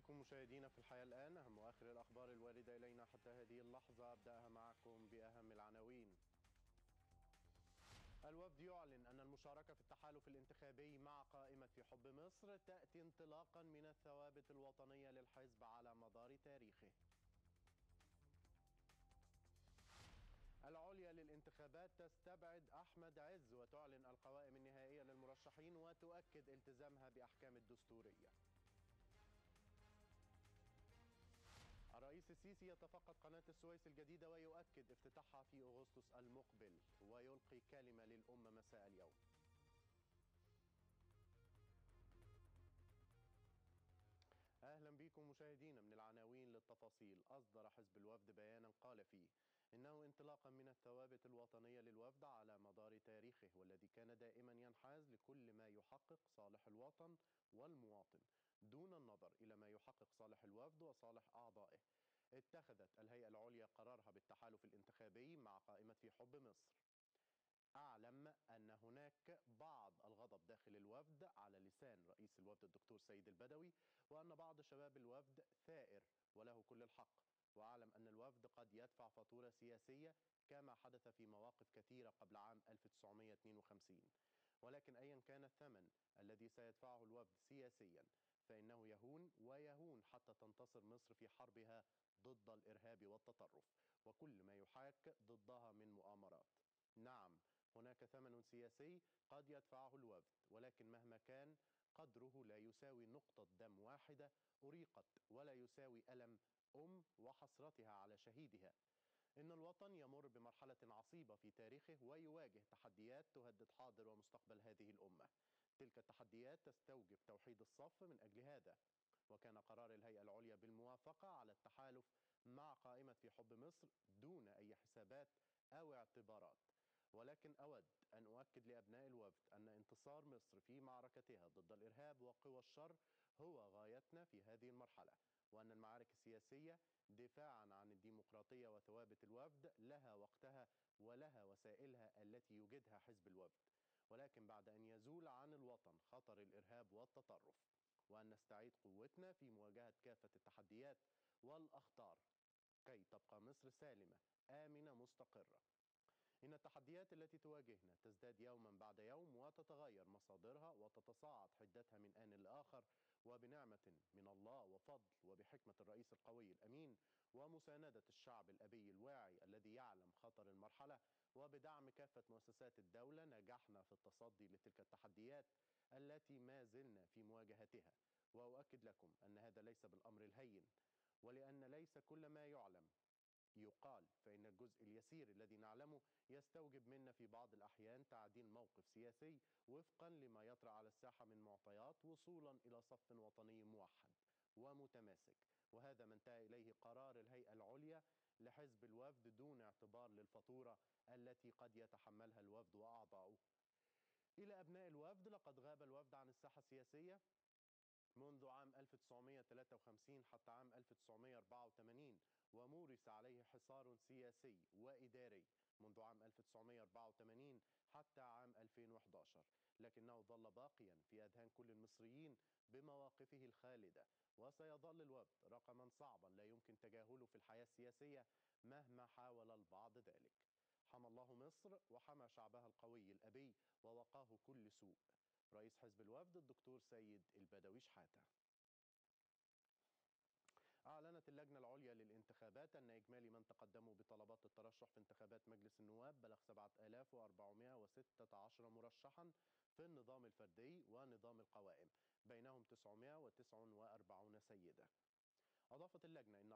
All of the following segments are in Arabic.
بكم مشاهدينا في الحياة الآن. أهم وآخر الأخبار الواردة إلينا حتى هذه اللحظة، أبدأها معكم بأهم العناوين. الوفد يعلن أن المشاركة في التحالف الانتخابي مع قائمة في حب مصر تأتي انطلاقا من الثوابت الوطنية للحزب على مدار تاريخه. العليا للانتخابات تستبعد أحمد عز وتعلن القوائم النهائية للمرشحين وتؤكد التزامها بأحكام الدستورية. الرئيس السيسي يتفقد قناة السويس الجديدة ويؤكد افتتاحها في أغسطس المقبل ويلقي كلمة للأمة مساء اليوم. أهلا بكم مشاهدينا. من العناوين للتفاصيل. أصدر حزب الوفد بيانا قال فيه إنه انطلاقا من الثوابت الوطنية للوفد على مدار تاريخه والذي كان دائما ينحاز لكل ما يحقق صالح الوطن والمواطن دون النظر إلى ما يحقق صالح الوفد وصالح أعضائه، اتخذت الهيئة العليا قرارها بالتحالف الانتخابي مع قائمة في حب مصر. أعلم أن هناك بعض الغضب داخل الوفد على لسان رئيس الوفد الدكتور سيد البدوي، وأن بعض شباب الوفد ثائر وله كل الحق، وأعلم أن الوفد قد يدفع فاتورة سياسية كما حدث في مواقف كثيرة قبل عام 1952، ولكن أيا كان الثمن الذي سيدفعه الوفد سياسيا فإنه يهون ويهون حتى تنتصر مصر في حربها ضد الإرهاب والتطرف وكل ما يحاك ضدها من مؤامرات. نعم، هناك ثمن سياسي قد يدفعه الوفد، ولكن مهما كان قدره لا يساوي نقطة دم واحدة أريقت، ولا يساوي ألم وحسرتها على شهيدها. إن الوطن يمر بمرحلة عصيبة في تاريخه ويواجه تحديات تهدد حاضر ومستقبل هذه الأمة. تلك التحديات تستوجب توحيد الصف. من أجل هذا وكان قرار الهيئة العليا بالموافقة على التحالف مع قائمة في حب مصر دون أي حسابات أو اعتبارات. ولكن أود أن أؤكد لأبناء الوفد أن انتصار مصر في معركتها ضد الإرهاب وقوى الشر هو غايتنا في هذه المرحلة، وأن المعارك السياسية دفاعا عن الديمقراطية وثوابت الوفد لها وقتها ولها وسائلها التي يوجدها حزب الوفد، ولكن بعد أن يزول عن الوطن خطر الإرهاب والتطرف، وأن نستعيد قوتنا في مواجهة كافة التحديات والأخطار كي تبقى مصر سالمة آمنة مستقرة. إن التحديات التي تواجهنا تزداد يوما بعد يوم وتتغير مصادرها وتتصاعد حدتها من آن لآخر، وبنعمة من الله وفضل وبحكمة الرئيس القوي الأمين ومساندة الشعب الأبي الواعي الذي يعلم خطر المرحلة وبدعم كافة مؤسسات الدولة نجحنا في التصدي لتلك التحديات التي ما زلنا في مواجهتها. وأؤكد لكم أن هذا ليس بالأمر الهين، ولأن ليس كل ما يعلم يقال، فإن الجزء اليسير الذي نعلمه يستوجب منا في بعض الأحيان تعديل موقف سياسي وفقا لما يطرأ على الساحة من معطيات وصولا إلى صف وطني موحد ومتماسك، وهذا ما انتهى إليه قرار الهيئة العليا لحزب الوفد دون اعتبار للفاتورة التي قد يتحملها الوفد وأعضاؤه. إلى أبناء الوفد، لقد غاب الوفد عن الساحة السياسية منذ عام 1953 حتى عام 1984، ومورس عليه حصار سياسي وإداري منذ عام 1984 حتى عام 2011، لكنه ظل باقيا في أذهان كل المصريين بمواقفه الخالدة، وسيظل الوفد رقما صعبا لا يمكن تجاهله في الحياة السياسية مهما حاول البعض ذلك. حمى الله مصر وحمى شعبها القوي الأبي ووقاه كل سوء. رئيس حزب الوفد الدكتور سيد البدوي شحاتة. أعلنت اللجنة العليا للانتخابات أن إجمالي من تقدموا بطلبات الترشح في انتخابات مجلس النواب بلغ 7416 مرشحا في النظام الفردي ونظام القوائم، بينهم 949 سيدة. أضافت اللجنة أن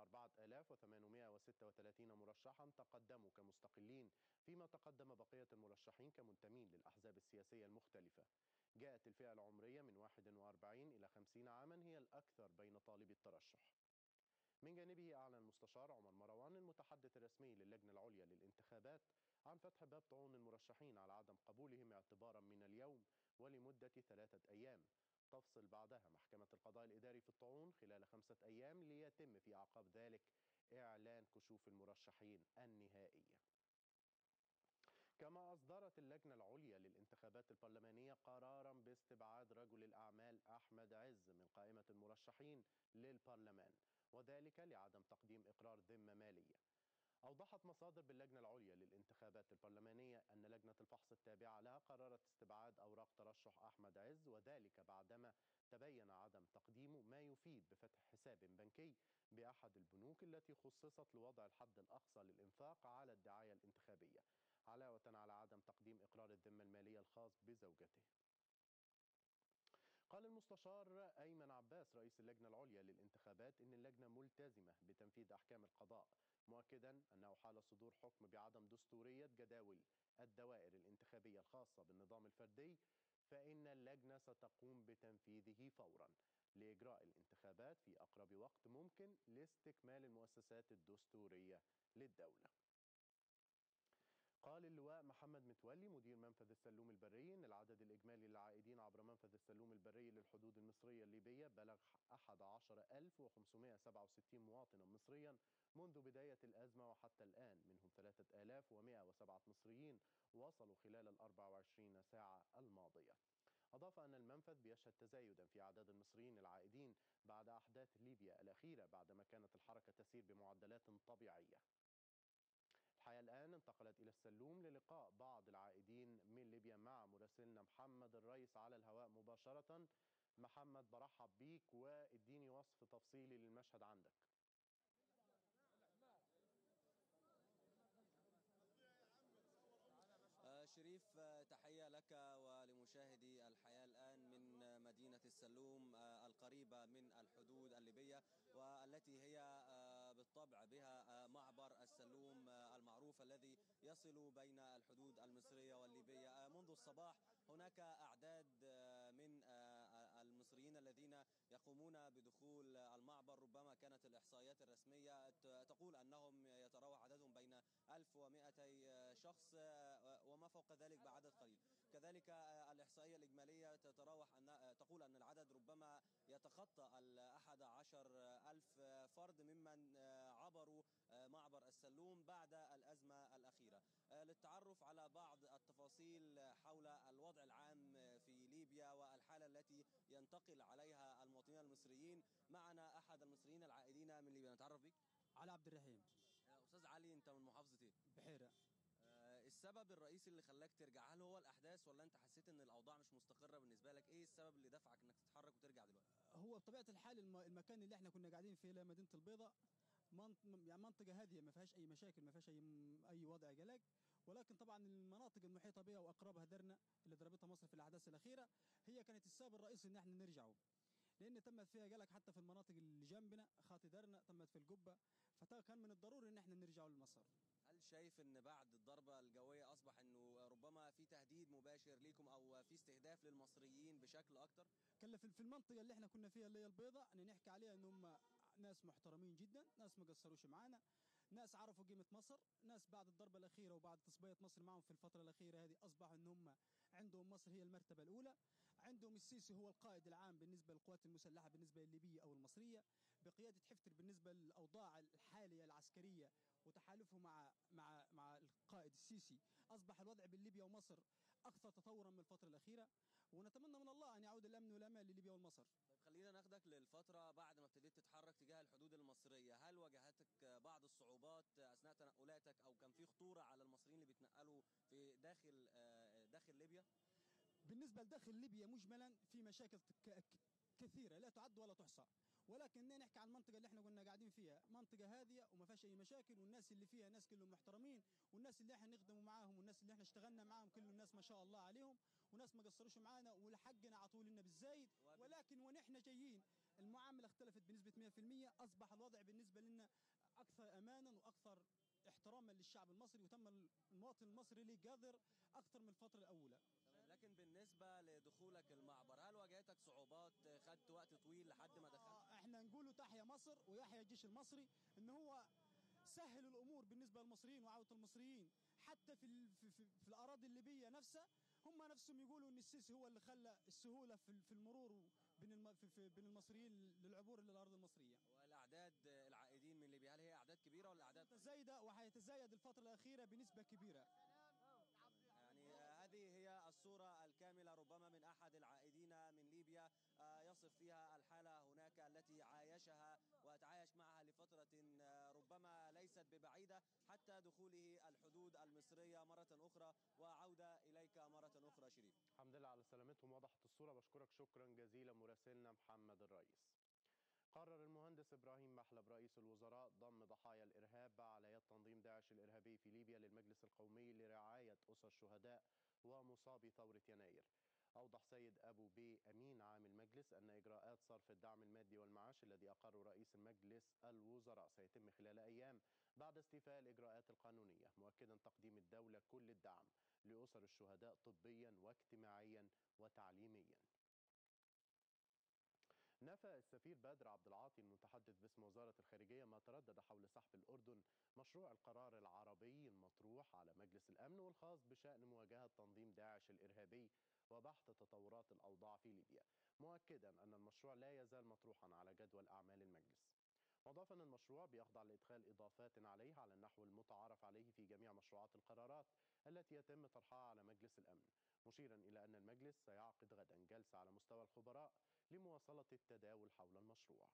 4836 مرشحا تقدموا كمستقلين، فيما تقدم بقية المرشحين كمنتمين للأحزاب السياسية المختلفة. جاءت الفئة العمرية من 41 إلى 50 عاما هي الأكثر بين طالبي الترشح. من جانبه أعلن المستشار عمر مروان المتحدث الرسمي للجنة العليا للانتخابات عن فتح باب طعون المرشحين على عدم قبولهم اعتبارا من اليوم ولمدة 3 أيام، تفصل بعدها محكمة القضاء الإداري في الطعون خلال 5 أيام ليتم في أعقاب ذلك إعلان كشوف المرشحين النهائية. كما أصدرت اللجنة العليا للانتخابات الانتخابات البرلمانية قرارا باستبعاد رجل الأعمال أحمد عز من قائمة المرشحين للبرلمان، وذلك لعدم تقديم إقرار ذمة مالية. أوضحت مصادر باللجنة العليا للانتخابات البرلمانية أن لجنة الفحص التابعة لها قررت استبعاد أوراق ترشح أحمد عز، وذلك بعدما تبين عدم تقديمه ما يفيد بفتح حساب بنكي بأحد البنوك التي خصصت لوضع الحد الأقصى للإنفاق على الدعاية الانتخابية، علاوة على عدم تقديم إقرار الذمة المالية الخاص بزوجته. قال المستشار أيمن عباس رئيس اللجنة العليا للانتخابات إن اللجنة ملتزمة بتنفيذ أحكام القضاء، مؤكدا أنه حال صدور حكم بعدم دستورية جداول الدوائر الانتخابية الخاصة بالنظام الفردي فإن اللجنة ستقوم بتنفيذه فورا لإجراء الانتخابات في أقرب وقت ممكن لاستكمال المؤسسات الدستورية للدولة. قال اللواء محمد متولي مدير منفذ السلوم البري إن العدد الإجمالي للعائدين عبر منفذ السلوم البري للحدود المصرية الليبية بلغ 11167 مواطنا مصريا منذ بداية الأزمة وحتى الآن، منهم 3107 مصريين وصلوا خلال ال 24 ساعة الماضية. أضاف أن المنفذ بيشهد تزايدا في أعداد المصريين العائدين بعد أحداث ليبيا الأخيرة بعدما كانت الحركة تسير بمعدلات طبيعية. الحياة الآن انتقلت إلى السلوم للقاء بعض العائدين من ليبيا مع مراسلنا محمد الرئيس على الهواء مباشرة. محمد، برحب بيك واديني وصف تفصيلي للمشهد عندك. شريف، تحية لك ولمشاهدي الحياة الآن من مدينة السلوم القريبة من الحدود الليبية، والتي هي بالطبع بها معبر السلوم المعروف الذي يصل بين الحدود المصرية والليبية. منذ الصباح هناك أعداد من المصريين الذين يقومون بدخول المعبر، ربما كانت الإحصائيات الرسمية تقول أنهم يتراوح عددهم بين 1200 شخص وما فوق ذلك بعدد قليل. كذلك الإحصائية الإجمالية تقول أن العدد ربما يتخطى 11,000 فرد ممن عبروا معبر السلوم بعد الأزمة الأخيرة. للتعرف على بعض التفاصيل حول الوضع العام في ليبيا والحالة التي ينتقل عليها المواطنين المصريين، معنا أحد المصريين العائدين من ليبيا. نتعرف بك. علي عبد الرحيم. أستاذ علي، أنت من محافظة إيه؟ بحيرة. السبب الرئيسي اللي خلاك ترجع، هل هو الأحداث ولا أنت حسيت أن الأوضاع مش مستقرة بالنسبة لك؟ إيه السبب اللي دفعك أنك تتحرك وترجع دلوقتي؟ هو بطبيعة الحال المكان اللي احنا كنا قاعدين فيه مدينة البيضاء يعني منطقة هادية ما فيهاش أي مشاكل، ما فيهاش أي وضع قلق، ولكن طبعا المناطق المحيطة بها وأقربها درنا اللي ضربتها مصر في الأحداث الأخيرة هي كانت السبب الرئيسي إن احنا نرجعوا، لأن تمت فيها قلق حتى في المناطق اللي جنبنا خاطي درنا، تمت في القبة، فكان من الضروري إن احنا نرجعوا لمصر. هل شايف ان بعد الضربة الجوية اصبح انه ربما في تهديد مباشر ليكم او في استهداف للمصريين بشكل اكتر؟ كان في المنطقة اللي احنا كنا فيها اللي هي البيضاء ان نحكي عليها ان هم ناس محترمين جدا، ناس ما قصروش معانا، ناس عرفوا قيمة مصر، ناس بعد الضربة الأخيرة وبعد تصبية مصر معهم في الفترة الأخيرة هذه أصبحوا ان هم عندهم مصر هي المرتبة الأولى، عندهم السيسي هو القائد العام بالنسبة للقوات المسلحة بالنسبة الليبية أو المصرية، بقيادة حفتر بالنسبة للأوضاع الحالية العسكرية وتحالفه مع القائد السيسي، أصبح الوضع بالليبيا ومصر أكثر تطورا من الفترة الأخيرة، ونتمنى من الله أن يعود الأمن والأمان لليبيا والمصر. طيب، خلينا ناخدك للفترة بعد ما ابتديت تتحرك تجاه الحدود المصرية. هل واجهتك بعض الصعوبات أثناء تنقلاتك أو كان في خطورة على المصريين اللي بيتنقلوا في داخل ليبيا؟ بالنسبة لداخل ليبيا مجملا في مشاكل كثيرة لا تعد ولا تحصى، ولكن نحكي عن المنطقة اللي احنا كنا قاعدين فيها، منطقة هادية وما فيهاش أي مشاكل، والناس اللي فيها ناس كلهم محترمين، والناس اللي احنا نخدموا معاهم والناس اللي احنا اشتغلنا معاهم كلهم الناس ما شاء الله عليهم، وناس ما قصروش معانا ولحقنا عطوا لنا بالزايد، ولكن ونحن جايين المعاملة اختلفت بنسبة 100%، أصبح الوضع بالنسبة لنا أكثر أمانا وأكثر احتراما للشعب المصري، وتم المواطن المصري اللي قادر أكثر من الفترة الأولى. لكن بالنسبة لدخولك المعبر، هل واجهتك صعوبات؟ خدت وقت طويل لحد ما دخلت؟ احنا نقوله تحيا مصر ويحيا الجيش المصري، ان هو سهل الامور بالنسبه للمصريين وعوده المصريين حتى في الاراضي الليبيه نفسها، هم نفسهم يقولوا ان السيسي هو اللي خلى السهوله في المرور بين المصريين للعبور للارض المصريه. والاعداد العائدين من ليبيا، هل هي اعداد كبيره ولا اعداد متزايده وهيتزايد الفتره الاخيره بنسبه كبيره؟ يعني هذه هي الصورة يصف فيها الحالة هناك التي عايشها وتعايش معها لفترة ربما ليست ببعيدة حتى دخوله الحدود المصرية مرة أخرى وعودة إليك مرة أخرى شريف. الحمد لله على سلامتهم، وضحت الصورة. بشكرك شكرا جزيلا مراسلنا محمد الرئيس. قرر المهندس إبراهيم محلب رئيس الوزراء ضم ضحايا الإرهاب على يد تنظيم داعش الإرهابي في ليبيا للمجلس القومي لرعاية أسر شهداء ومصابي ثورة يناير. أوضح سيد أبو بي أمين عام المجلس أن إجراءات صرف الدعم المادي والمعاش الذي أقره رئيس المجلس الوزراء سيتم خلال أيام بعد استيفاء الإجراءات القانونية، مؤكدا تقديم الدولة كل الدعم لأسر الشهداء طبيا واجتماعيا وتعليميا. نفى السفير بدر عبد العاطي المتحدث باسم وزارة الخارجية ما تردد حول سحب الأردن مشروع القرار العربي المطروح على مجلس الأمن والخاص بشأن مواجهة تنظيم داعش الإرهابي وبحث تطورات الأوضاع في ليبيا، مؤكدا أن المشروع لا يزال مطروحا على جدول أعمال المجلس. وأضاف أن المشروع بيخضع لإدخال إضافات عليه على النحو المتعارف عليه في جميع مشروعات القرارات التي يتم طرحها على مجلس الأمن، مشيرا إلى أن المجلس سيعقد غدا جلسة على مستوى الخبراء لمواصلة التداول حول المشروع.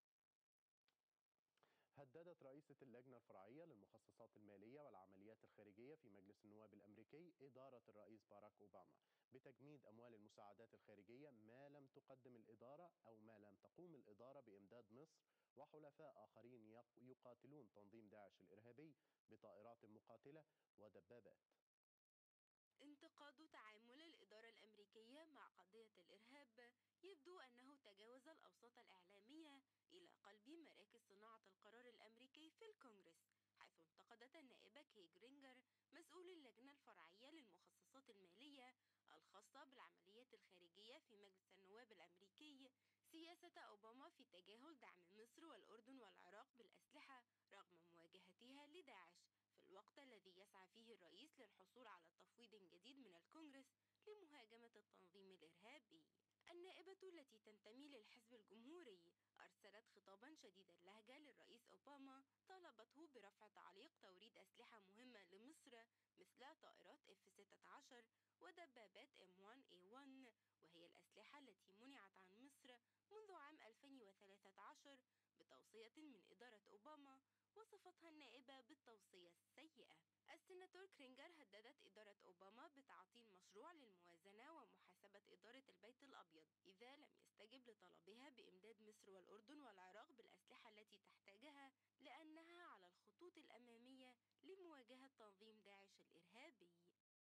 هددت رئيسة اللجنة الفرعية للمخصصات المالية والعمليات الخارجية في مجلس النواب الأمريكي إدارة الرئيس باراك أوباما بتجميد أموال المساعدات الخارجية ما لم تقدم الإدارة أو ما لم تقوم الإدارة بإمداد مصر وحلفاء آخرين يقاتلون تنظيم داعش الإرهابي بطائرات مقاتلة ودبابات. انتقاد تعامل الإدارة الأمريكية مع قضية الإرهاب يبدو أنه تجاوز الأوساط الإعلامية إلى قلب مراكز صناعة القرار الأمريكي في الكونغرس، حيث انتقدت النائبة كي جرينجر مسؤول اللجنة الفرعية للمخصصات المالية الخاصة بالعمليات الخارجية في مجلس النواب الأمريكي سياسة أوباما في تجاهل دعم مصر والأردن والعراق بالأسلحة رغم مواجهتها لداعش، في الوقت الذي يسعى فيه الرئيس للحصول على تفويض جديد من الكونغرس لمهاجمة التنظيم الإرهابي. النائبة التي تنتمي للحزب الجمهوري أرسلت خطابا شديد اللهجة للرئيس أوباما طالبته برفع تعليق توريد أسلحة مهمة لمصر مثل طائرات F-16 ودبابات M1A1، وهي الأسلحة التي منعت عن مصر منذ عام 2013 بتوصية من إدارة أوباما وصفتها النائبة بالتوصية السيئة. السيناتور كرينجر هددت إدارة أوباما بتعطيل مشروع للموازنة ومحاسبة إدارة البيت الأبيض إذا لم يستجب لطلبها بإمداد مصر والأردن والعراق بالأسلحة التي تحتاجها لأنها على الخطوط الأمامية لمواجهة تنظيم داعش الإرهابي.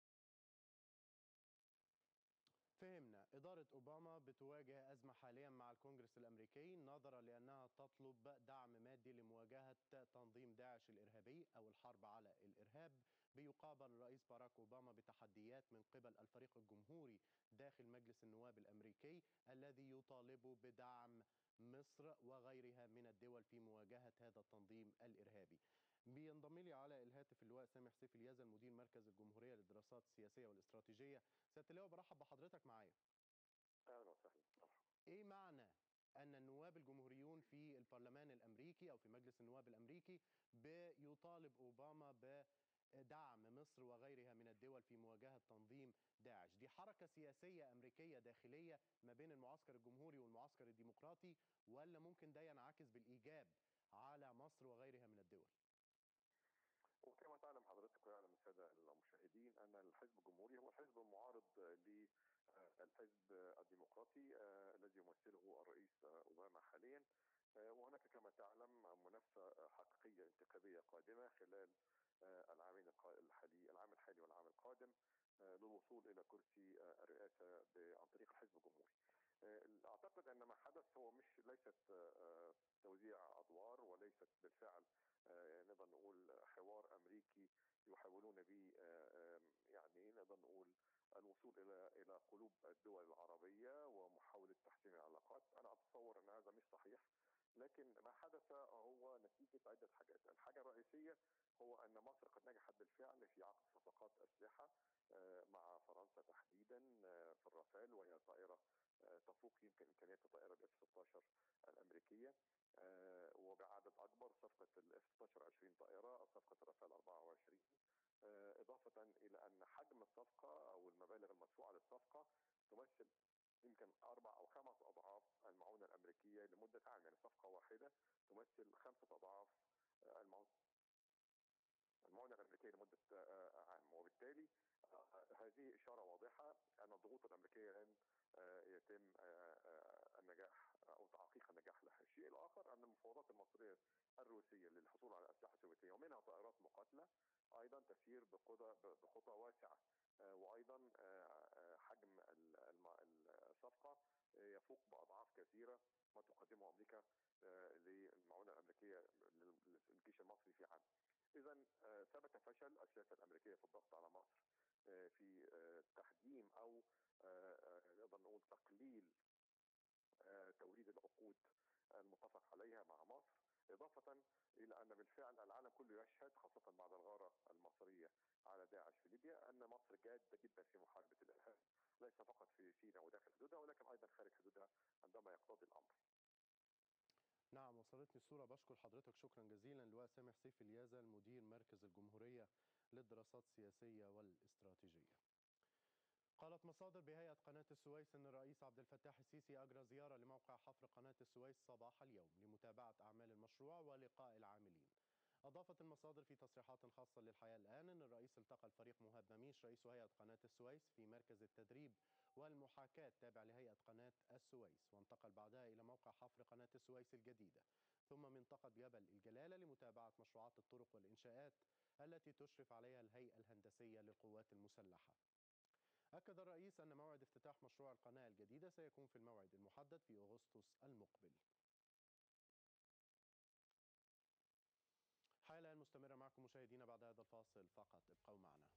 فهمنا إدارة أوباما بتواجه أزمة حاليا مع الكونغرس الأمريكي نظرا لأنها تطلب دعم مادي لمواجهة تنظيم داعش الإرهابي أو الحرب على الإرهاب، بيقابل الرئيس باراك أوباما بتحديات من قبل الفريق الجمهوري داخل مجلس النواب الأمريكي الذي يطالب بدعم مصر وغيرها من الدول في مواجهة هذا التنظيم الإرهابي. بينضم لي على الهاتف اللواء سامح سيف اليزن مدير مركز الجمهورية للدراسات السياسية والاستراتيجية. سيادة اللواء برحب بحضرتك معايا. اهلا وسهلا. ايه معنى ان النواب الجمهوريون في البرلمان الامريكي او في مجلس النواب الامريكي بيطالب اوباما بدعم مصر وغيرها من الدول في مواجهة تنظيم داعش؟ دي حركة سياسية امريكية داخلية ما بين المعسكر الجمهوري والمعسكر الديمقراطي، ولا ممكن ده ينعكس بالايجاب على مصر وغيرها من الدول؟ وكما تعلم حضرتك ويعلم الساده المشاهدين ان الحزب الجمهوري هو الحزب المعارض للحزب الديمقراطي الذي يمثله الرئيس اوباما حاليا، وهناك كما تعلم منافسه حقيقيه انتخابيه قادمه خلال العام الحالي والعام القادم للوصول الى كرسي الرئاسه عن طريق الحزب الجمهوري. اعتقد ان ما حدث هو ليست توزيع ادوار، وليست بالفعل نقدر نقول حوار امريكي يحاولون به يعني نقدر نقول الوصول الى قلوب الدول العربيه ومحاوله تحسين العلاقات. انا اتصور ان هذا مش صحيح، لكن ما حدث هو نتيجه عده حاجات. الحاجه الرئيسيه هو ان مصر قد نجحت بالفعل في عقد صفقات اسلحه مع فرنسا تحديدا في الرافال، وهي طائره تفوق يمكن امكانيات الطائره الاف 16 الامريكيه، وبعدد اكبر. صفقه الاف 16 20 طائره، صفقه الرافال 24، اضافه الى ان حجم الصفقه او المبالغ المدفوعه للصفقه تمثل يمكن 4 أو 5 أضعاف المعونة الأمريكية لمدة عام، يعني صفقة واحدة تمثل 5 أضعاف المعونة الأمريكية لمدة عام. وبالتالي هذه إشارة واضحة أن الضغوط الأمريكية لن يتم النجاح أو تحقيق النجاح لها. الشيء الآخر أن المفاوضات المصرية الروسية للحصول على أسلحة سوفيتية ومنها طائرات مقاتلة أيضا تسير بخطى واسعة، وأيضا حجم الصفقة يفوق بأضعاف كثيرة ما تقدمه أمريكا للمعونة الأمريكية للجيش المصري في عام. إذا ثبت فشل السياسة الأمريكية في الضغط على مصر في تحجيم أو نقدر نقول تقليل توريد العقود المتفق عليها مع مصر، إضافة إلى أن بالفعل العالم كله يشهد خاصة بعد الغارة المصرية على داعش في ليبيا أن مصر جادة جدا في محاربة الإرهاب، ليس فقط في سيناء وداخل حدودها ولكن أيضا خارج حدودها عندما يقتضي الأمر. نعم، وصلتني الصورة. بشكر حضرتك شكرا جزيلا اللواء سامح سيف اليازا المدير مركز الجمهورية للدراسات السياسية والاستراتيجية. قالت مصادر بهيئة قناة السويس أن الرئيس عبد الفتاح السيسي أجرى زيارة لموقع حفر قناة السويس صباح اليوم لمتابعة أعمال المشروع ولقاء العاملين. أضافت المصادر في تصريحات خاصة للحياة الآن أن الرئيس التقى الفريق مهاب مميش رئيس هيئة قناة السويس في مركز التدريب والمحاكاة التابع لهيئة قناة السويس، وانتقل بعدها إلى موقع حفر قناة السويس الجديدة ثم منطقة جبل الجلالة لمتابعة مشروعات الطرق والإنشاءات التي تشرف عليها الهيئة الهندسية للقوات المسلحة. أكد الرئيس أن موعد افتتاح مشروع القناة الجديدة سيكون في الموعد المحدد في أغسطس المقبل. حالة مستمرة معكم مشاهدينا بعد هذا الفاصل فقط، ابقوا معنا.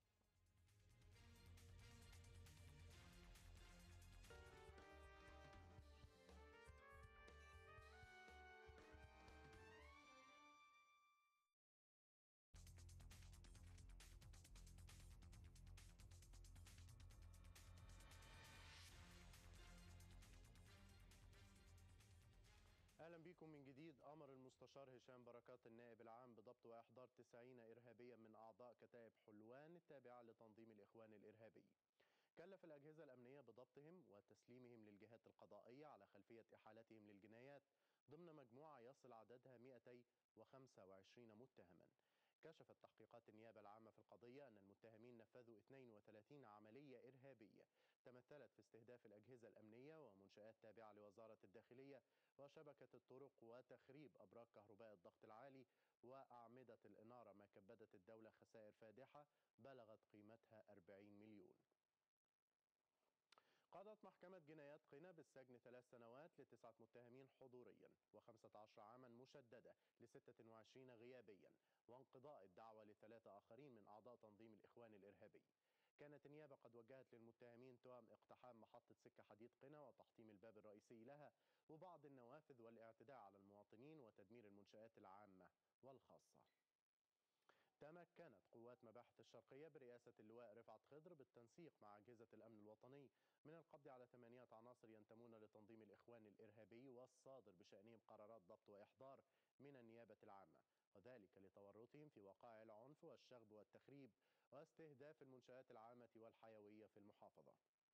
أهلا بكم من جديد. أمر المستشار هشام بركات النائب العام بضبط وإحضار 90 إرهابيا من أعضاء كتائب حلوان التابعة لتنظيم الإخوان الإرهابي. كلف الأجهزة الأمنية بضبطهم وتسليمهم للجهات القضائية على خلفية إحالتهم للجنايات ضمن مجموعة يصل عددها 225 متهما. كشفت تحقيقات النيابة العامة في القضية أن المتهمين نفذوا 32 عملية إرهابية تمثلت في استهداف الأجهزة الأمنية ومنشآت تابعة لوزارة الداخلية وشبكة الطرق وتخريب أبراج كهرباء الضغط العالي وأعمدة الإنارة، ما كبدت الدولة خسائر فادحة بلغت قيمتها 40 مليون. قضت محكمة جنايات قنا بالسجن 3 سنوات ل9 متهمين حضوريا و15 عاما مشددة ل26 غيابيا، وانقضاء الدعوة ل3 آخرين من أعضاء تنظيم الإخوان الإرهابي. كانت النيابة قد وجهت للمتهمين تهم اقتحام محطة سكة حديد قنا وتحطيم الباب الرئيسي لها وبعض النوافذ والاعتداء على المواطنين وتدمير المنشآت العامة والخاصة. تمكنت قوات مباحث الشرقية برئاسة اللواء رفعت خضر بالتنسيق مع أجهزة الأمن الوطني من القبض على 8 عناصر ينتمون لتنظيم الإخوان الإرهابي والصادر بشأنهم قرارات ضبط وإحضار من النيابة العامة، وذلك لتورطهم في وقائع العنف والشغب والتخريب واستهداف المنشآت العامة والحيوية في المحافظة.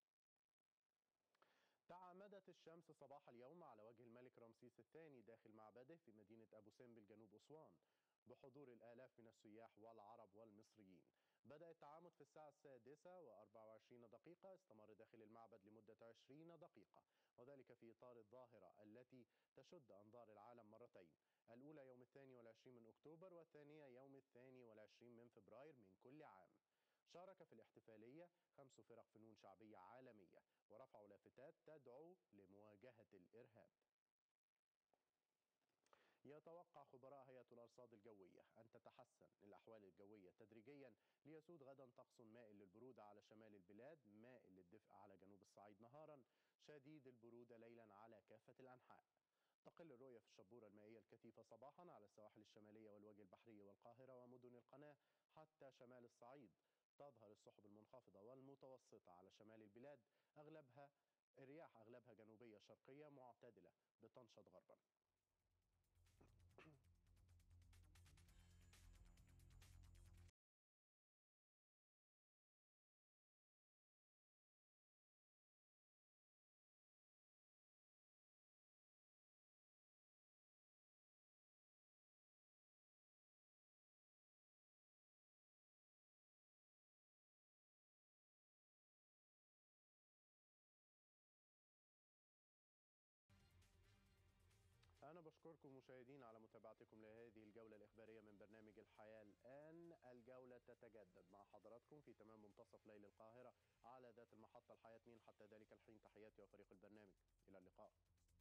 تعامدت الشمس صباح اليوم على وجه الملك رمسيس الثاني داخل معبده في مدينة أبو سمبل جنوب أسوان بحضور الآلاف من السياح والعرب والمصريين. بدأ التعامد في الساعة 6:24 استمر داخل المعبد لمدة 20 دقيقة، وذلك في إطار الظاهرة التي تشد أنظار العالم مرتين، الأولى يوم 22 من أكتوبر والثانية يوم 22 من فبراير من كل عام. شارك في الاحتفالية 5 فرق فنون شعبية عالمية ورفعوا لافتات تدعو لمواجهة الإرهاب. يتوقع خبراء هيئة الأرصاد الجوية أن تتحسن الأحوال الجوية تدريجيا ليسود غدا طقس مائل للبرودة على شمال البلاد، مائل للدفء على جنوب الصعيد نهارا، شديد البرودة ليلا على كافة الأنحاء. تقل الرؤية في الشبورة المائية الكثيفة صباحا على السواحل الشمالية والوجه البحري والقاهرة ومدن القناة حتى شمال الصعيد. تظهر السحب المنخفضة والمتوسطة على شمال البلاد، الرياح أغلبها جنوبية شرقية معتدلة بتنشط غربا. أشكركم مشاهدينا على متابعتكم لهذه الجولة الإخبارية من برنامج الحياة الآن. الجولة تتجدد مع حضراتكم في تمام منتصف ليل القاهرة على ذات المحطة الحياة 2. حتى ذلك الحين تحياتي وفريق البرنامج، إلى اللقاء.